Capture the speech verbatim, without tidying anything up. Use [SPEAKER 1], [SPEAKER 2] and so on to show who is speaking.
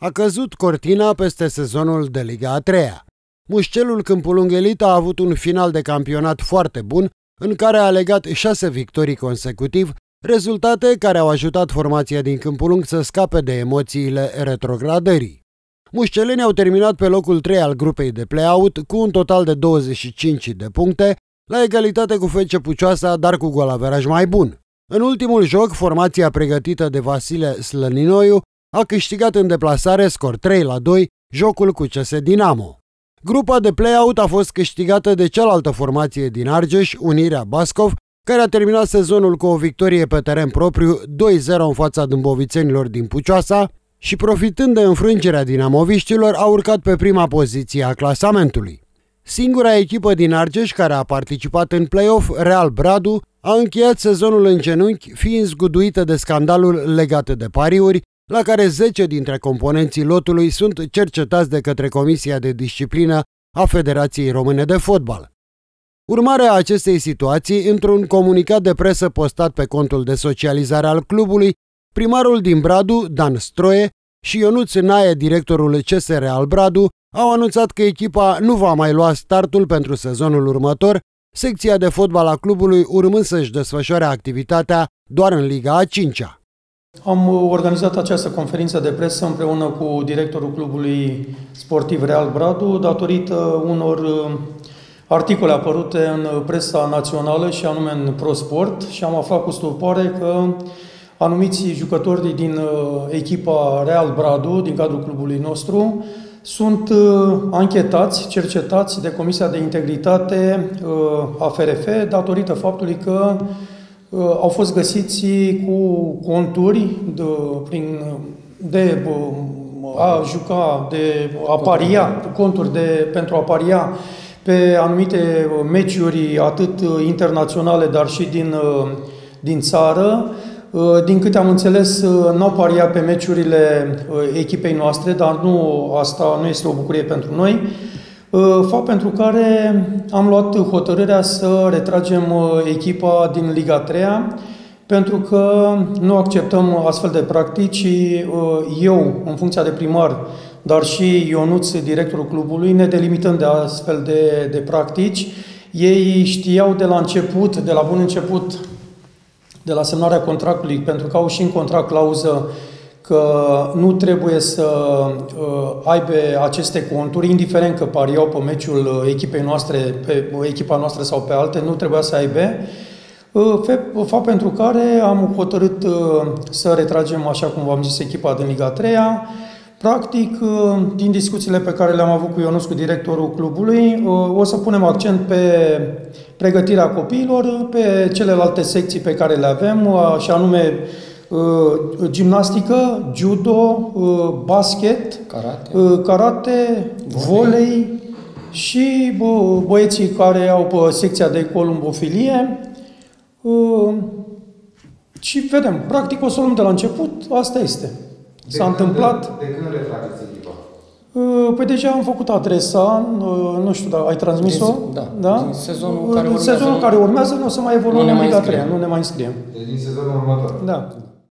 [SPEAKER 1] A căzut cortina peste sezonul de Liga a treia. Mușcelul Câmpul Lung Elite a avut un final de campionat foarte bun, în care a legat șase victorii consecutiv, rezultate care au ajutat formația din Câmpul Lung să scape de emoțiile retrogradării. Mușcelenii au terminat pe locul trei al grupei de play-out cu un total de douăzeci și cinci de puncte, la egalitate cu F C Pucioasa, dar cu golaveraj mai bun. În ultimul joc, formația pregătită de Vasile Slăninoiu a câștigat în deplasare scor trei la doi jocul cu C S Dinamo. Grupa de play-out a fost câștigată de cealaltă formație din Argeș, Unirea Bascov, care a terminat sezonul cu o victorie pe teren propriu doi zero în fața dâmbovițenilor din Pucioasa și, profitând de înfrângerea dinamoviștilor, a urcat pe prima poziție a clasamentului. Singura echipă din Argeș care a participat în play-off, Real Bradu, a încheiat sezonul în genunchi, fiind zguduită de scandalul legat de pariuri, la care zece dintre componenții lotului sunt cercetați de către Comisia de Disciplină a Federației Române de Fotbal. Urmarea acestei situații, într-un comunicat de presă postat pe contul de socializare al clubului, primarul din Bradu, Dan Stroie, și Ionuț Nae, directorul C S R al Bradu, au anunțat că echipa nu va mai lua startul pentru sezonul următor, secția de fotbal a clubului urmând să-și desfășoare activitatea doar în Liga a cincea.
[SPEAKER 2] Am organizat această conferință de presă împreună cu directorul clubului sportiv Real Bradu, datorită unor articole apărute în presa națională și anume în ProSport, și am aflat cu stupoare că anumiți jucători din echipa Real Bradu, din cadrul clubului nostru, sunt anchetați, cercetați de Comisia de Integritate a F R F, datorită faptului că au fost găsiți cu conturi de, prin, de a juca, de a paria, conturi de, pentru a paria pe anumite meciuri atât internaționale, dar și din, din țară. Din câte am înțeles, n-au pariat pe meciurile echipei noastre, dar nu, asta nu este o bucurie pentru noi. Fapt pentru care am luat hotărârea să retragem echipa din Liga a treia, pentru că nu acceptăm astfel de practici. Eu, în funcția de primar, dar și Ionuț, directorul clubului, ne delimităm de astfel de, de practici. Ei știau de la început, de la bun început, de la semnarea contractului, pentru că au și în contract clauză că nu trebuie să uh, aibă aceste conturi, indiferent că pariau pe meciul echipei noastre, pe echipa noastră sau pe alte, nu trebuia să aibă. Uh, fapt pentru care am hotărât uh, să retragem, așa cum v-am zis, echipa din Liga a treia. Practic, uh, din discuțiile pe care le-am avut cu Ionuț, cu directorul clubului, uh, o să punem accent pe pregătirea copiilor, pe celelalte secții pe care le avem, uh, și anume Uh, gimnastică, judo, uh, basket,
[SPEAKER 3] karate,
[SPEAKER 2] uh, karate volei și uh, băieții care au pe secția de columbofilie. Uh, și vedem, practic o să o luăm de la început, asta este. S-a întâmplat.
[SPEAKER 4] De când retrageți echipa?
[SPEAKER 2] Uh, păi deja am făcut adresa, uh, nu știu, dar ai transmis-o?
[SPEAKER 3] Da,
[SPEAKER 2] da?
[SPEAKER 3] Din sezonul
[SPEAKER 2] uh,
[SPEAKER 3] care urmează.
[SPEAKER 2] Sezonul care urmează nu o să mai evoluăm în Liga a treia, nu ne mai înscriem.
[SPEAKER 4] Deci din sezonul următor.
[SPEAKER 2] Da.